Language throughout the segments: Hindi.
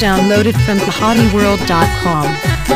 downloaded from BihariWorld.com.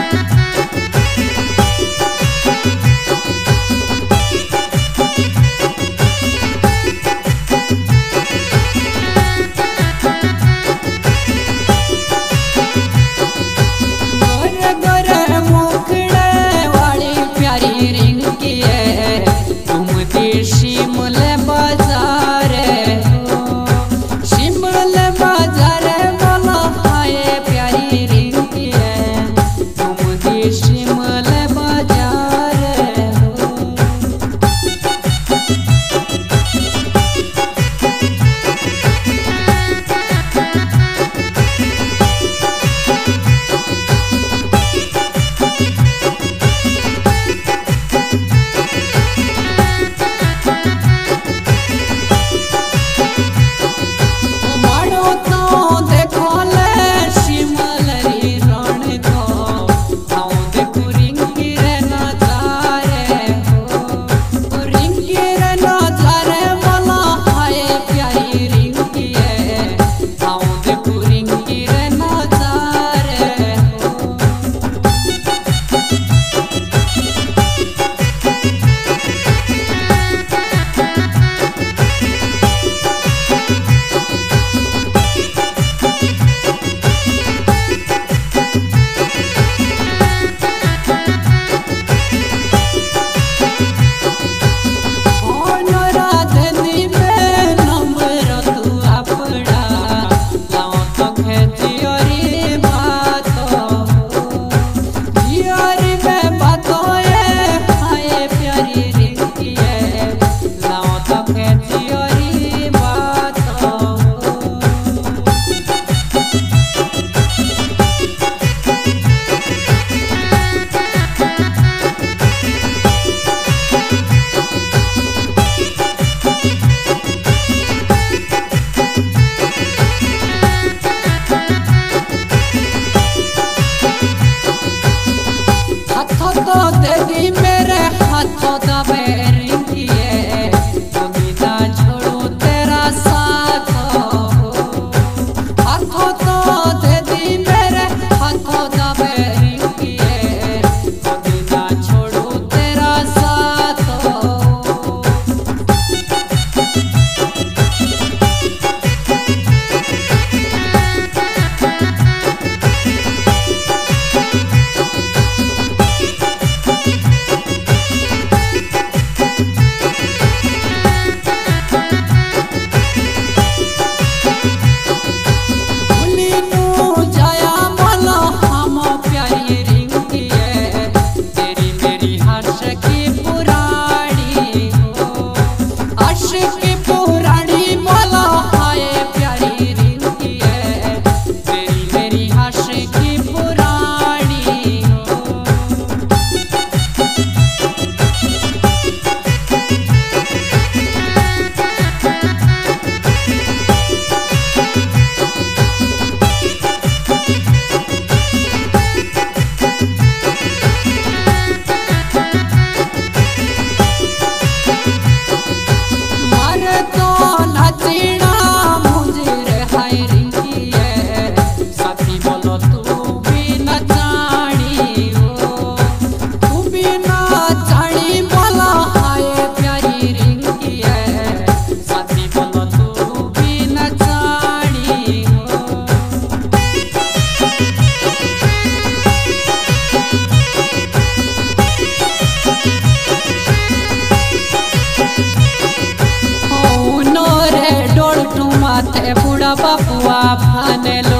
बुढ़ा बपुआ फाने लो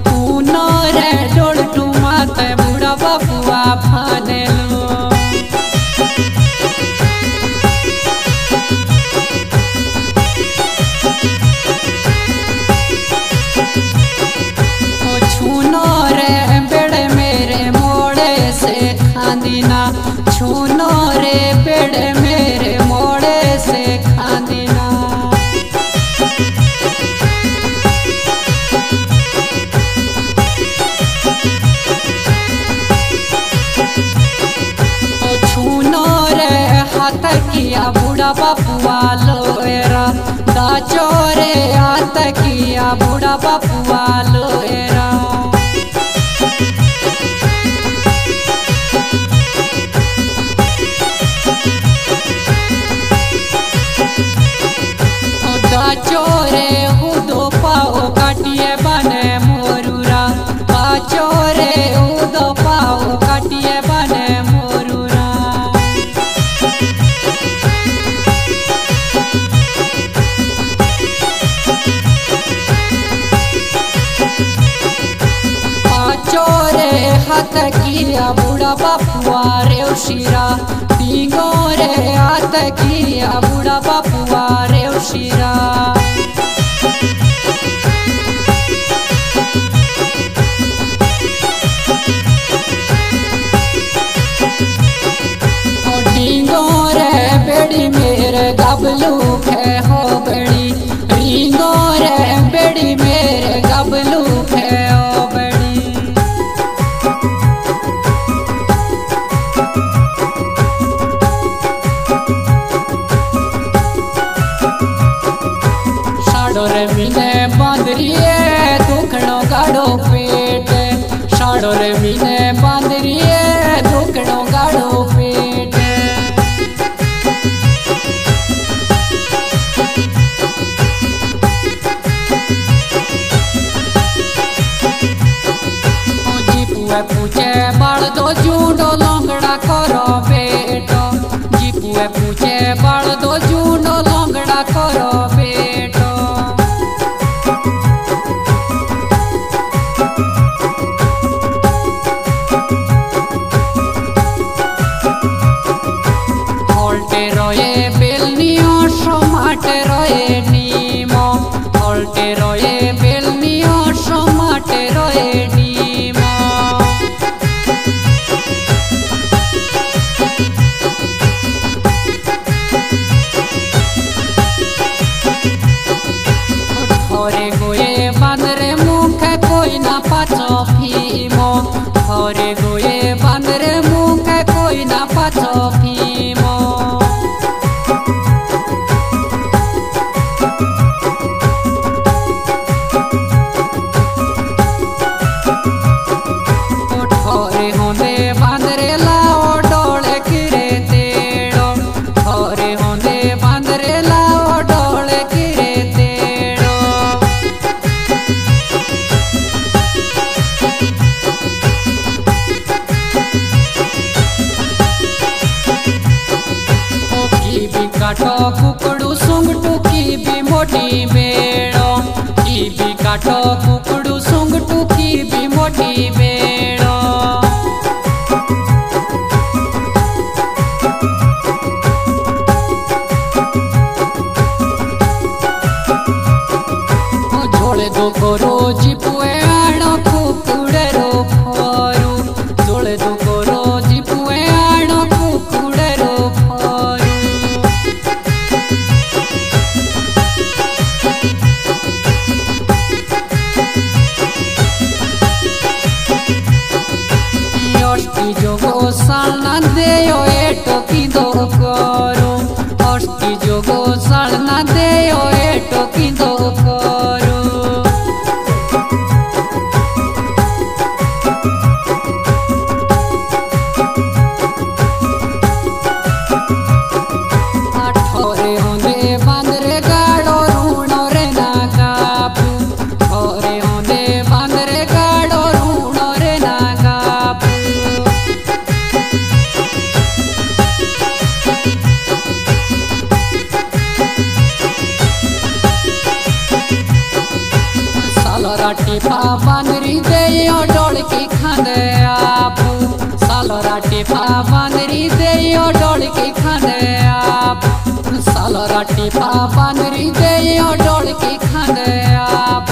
ऊनो रे डोलटू माते बुढ़ा बपुआ फाने लो ओ छूनो रे बेड़े मेरे मोड़े से खांदीना छूनो रे बेड़े मेरे मोड़े से खांदीना किया बुढ़ा बपुआ लोएरा दाचोरे हाथ किया बुढ़ा बपुआ लोएरा। किया बूढ़ा बापुआ रे शिरा टींगो रे हाथ किया बूढ़ा बापुआ रे शिरा बेड़ी मेरे गबलू है हो बड़ी रींगो रे बेड़ी मेरे गबलू है हो बड़ी साड़ो रे मीने बांधरिए दुखड़ो गाड़ो पेट साड़ो रे मीने बांधरिए दुखड़ो गाड़ो पेट पूछे बाल दो जूडो लोंगड़ा करो बेटो जीपुए पूछे बाल दो जूडो लोंगड़ा करो बेटो होल्टे रोए बेलनियो सोमाटे रोए नीमो होल्टे रोए बेलनियो सोमाटे रोए नीमो हरे गोये बांदरे मुख कोई ना पाछो भीमो हरे गोये बांदरे मुख कोई ना पाछो भीमो हरे होंदे बांदरे लाओ डोले किरे तेड़ो हरे होंदे बांदरे लाओ डोले किरे तेड़ो काटो कुकड़ू सुंगटू की भी मोटी बेड़ो की भी काटो कुकड़ू सुंगटू की भी मोटी बेड़ो जोड़े दो गोरो जिपुए आड़ो कुकुड़े रो फोरू जोड़े दो गोरो जिपुए आड़ो कुकुड़े रो फोरू जोगो सालना देयो एटो की दो करो अष्टी जोगो सालना देयो एटो की दो करो ठोरे होंदे बांदरे गाड़ो रूणो रे ना कापू ठोरे होंदे बांदरे गाड़ो रूणो रे ना कापू टिपा बांदरी देयो डोल की खांदे आपू सालोरा टिपा बांदरी देयो डोल की खांदे आप सालोरा टिपा बांदरी देयो डोल की खांदे आप